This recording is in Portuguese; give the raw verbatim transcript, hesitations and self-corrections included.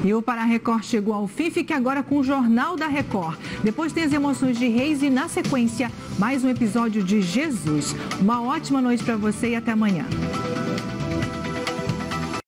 E o Para Record chegou ao fim. Fique agora com o Jornal da Record. Depois tem as emoções de Reis e, na sequência, mais um episódio de Jesus. Uma ótima noite para você e até amanhã.